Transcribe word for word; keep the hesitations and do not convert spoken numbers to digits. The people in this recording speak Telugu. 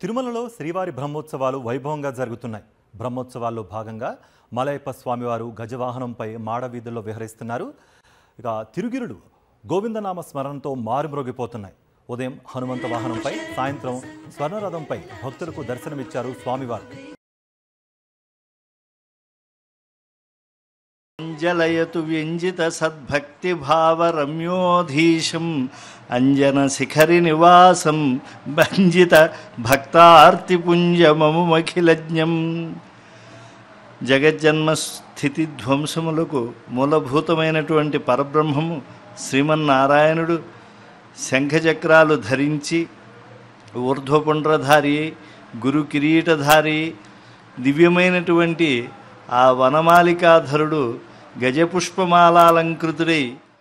తిరుమలలో శ్రీవారి బ్రహ్మోత్సవాలు వైభవంగా జరుగుతున్నాయి. బ్రహ్మోత్సవాల్లో భాగంగా మలయప్ప స్వామివారు గజవాహనంపై మాడవీధుల్లో విహరిస్తున్నారు. ఇక తిరుగిరులు గోవిందనామ స్మరణతో మారుమ్రోగిపోతున్నాయి. ఉదయం హనుమంత వాహనంపై, సాయంత్రం స్వర్ణరథంపై భక్తులకు దర్శనమిచ్చారు స్వామివారు. అంజలయతు వ్యంజిత సద్భక్తి భావ రమ్యోధీశం అంజన శిఖరి నివాసం భంజిత భక్తార్తిపుంజమముఖిలజ్ఞం. జగజ్జన్మ స్థితి ధ్వంసములకు మూలభూతమైనటువంటి పరబ్రహ్మము శ్రీమన్నారాయణుడు శంఖచక్రాలు ధరించి ఊర్ధ్వపుండ్రధారి, గురు కిరీటధారి, దివ్యమైనటువంటి ఆ వనమాలికాధరుడు గజపుష్పమాలాలంకృతుడై